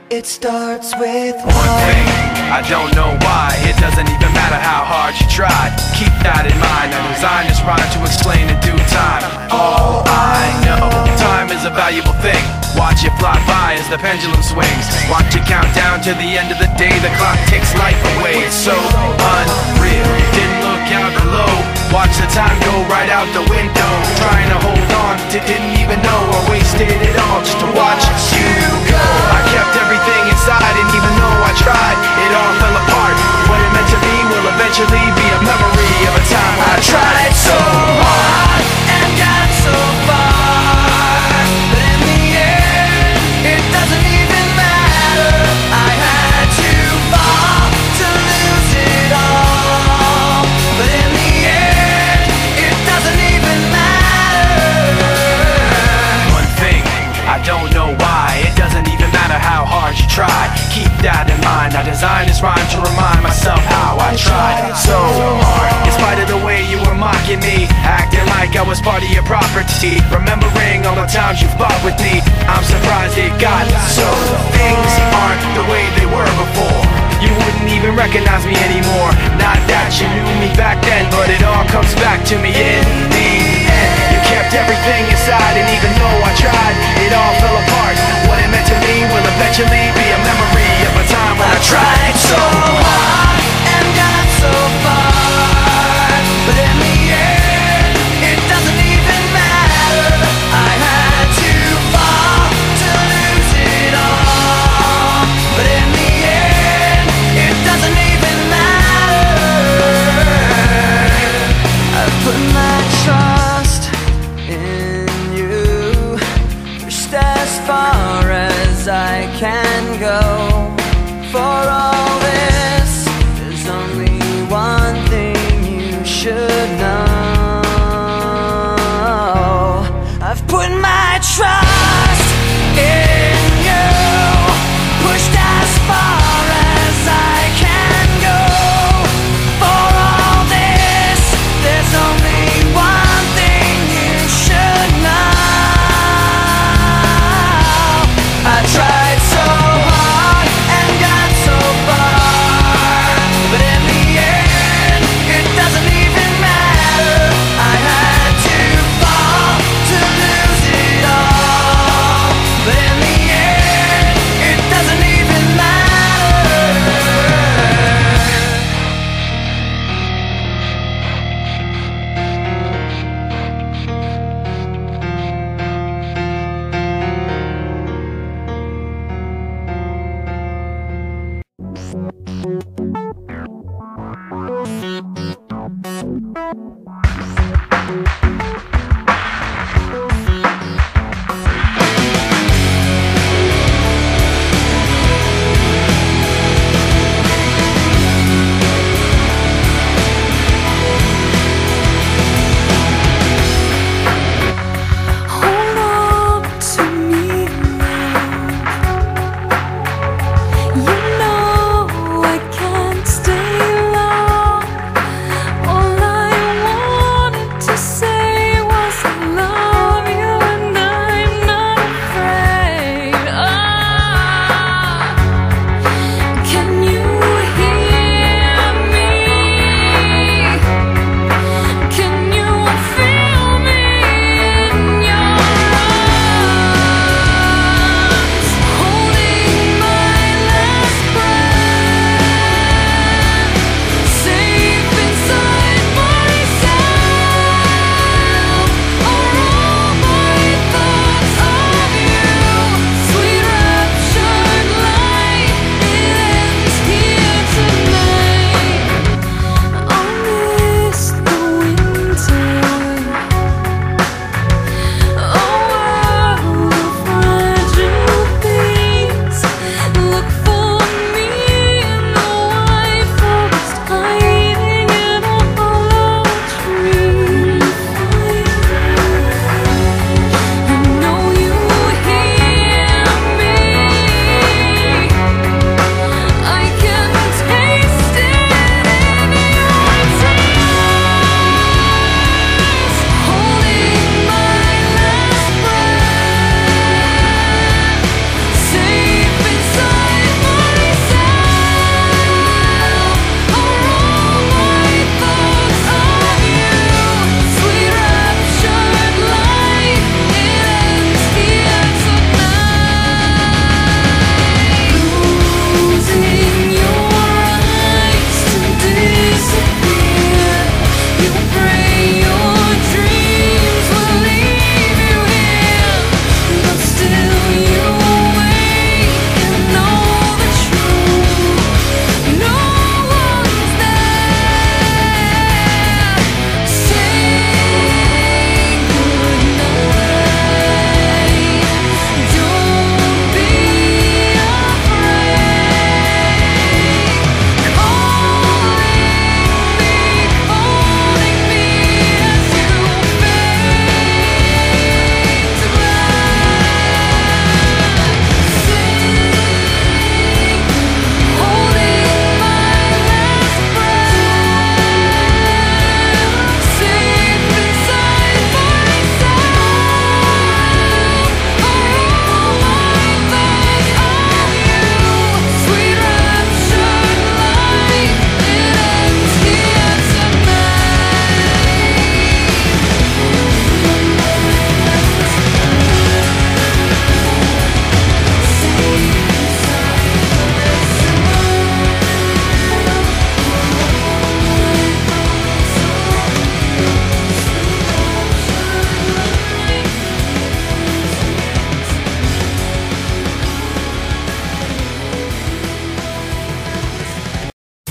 It starts with one thing, I don't know why. It doesn't even matter how hard you tried. Keep that in mind. I designed this rhyme to explain in due time. All I know, time is a valuable thing. Watch it fly by as the pendulum swings. Watch it count down to the end of the day. The clock takes life away. It's so unreal. Didn't look out below. Watch the time go right out the window. Trying to hold on to didn't even know I wasted it all just to watch you go. I kept everything inside, and even though I tried, it all fell apart. What it meant to me will eventually be a memory of a time I tried so hard and got so far, but in the end, it doesn't even matter. I had to fall to lose it all, but in the end, it doesn't even matter. One thing, I don't know why. It doesn't even matter how hard you try. Keep that in mind. I designed this rhyme to remind myself how I tried so hard. In spite of the way you were mocking me, acting like I was part of your property, remembering all the times you fought with me, I'm surprised it got so. Things aren't the way they were before. You wouldn't even recognize me anymore. Not that you knew me back then, but it all comes back to me in the end. You kept everything inside, and even though I tried, it all fell apart. What it meant to me will eventually be a memory of a time when I tried so hard and got so far, but in the end, it doesn't even matter. I had to fall to lose it all, but in the end, it doesn't even matter. I've put my trust in you, pushed as far as I can go. For all this, there's only one thing you should know. I've put my trust in you, pushed as far as I can go. For all this, there's only one thing you should know. I tried so hard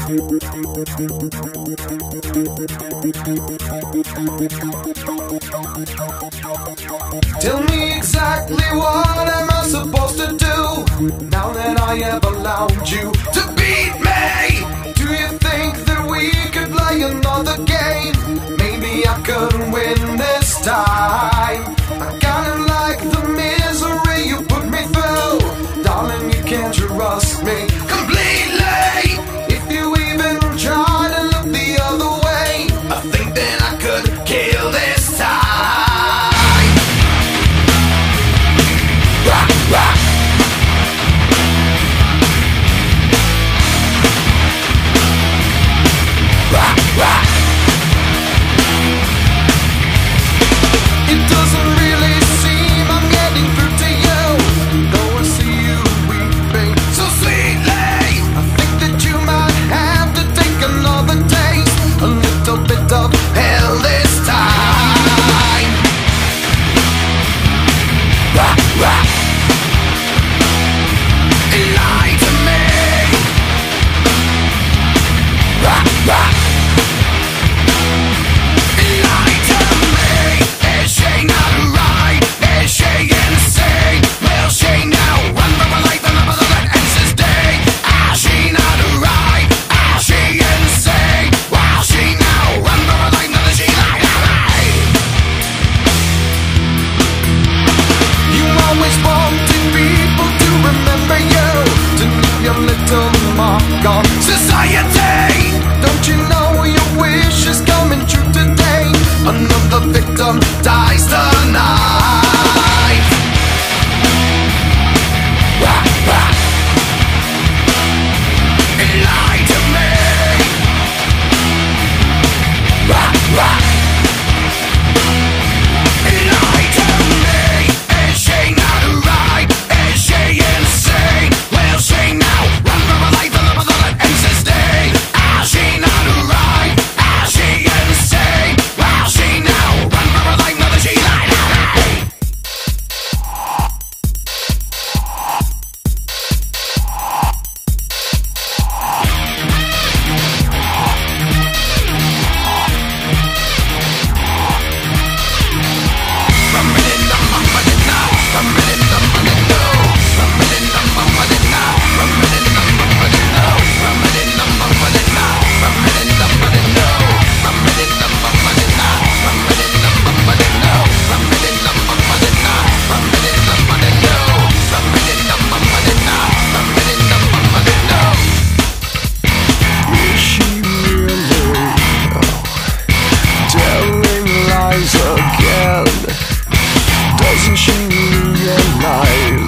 Tell me exactly what am I supposed to do now that I have allowed you to beat me? Do you think that we could play another game? Maybe I could win this time. I kinda like the misery you put me through. Darling, you can't trust me completely. If you even try to look the other way, I think that I could kill this time. Rock, rock. Rock, rock. It doesn't really seem I'm getting through to you, though I see you weeping so sweetly. I think that you might have to take another taste, a little bit of hell this time. Rock, rock. Lie to me. Rock, rock. Lie to me. Is she not right? Is she insane? Will she now run for her life and live until that ends this day? Is she not right? Is she insane? Will she now run for her life until she lied to me? You always wanted people to remember you, to leave your little mark on society. Don't you know your wish is coming true today? Another victim dies tonight. Rock, rock. Lie to me. Rock, rock. Lie to me. Is she not right? Is she insane? Will she now run for her life and live until it ends this day? Is she not right? Is she insane? Will she now run for her life now that she lied to me? Is she really telling lies again? Doesn't she realize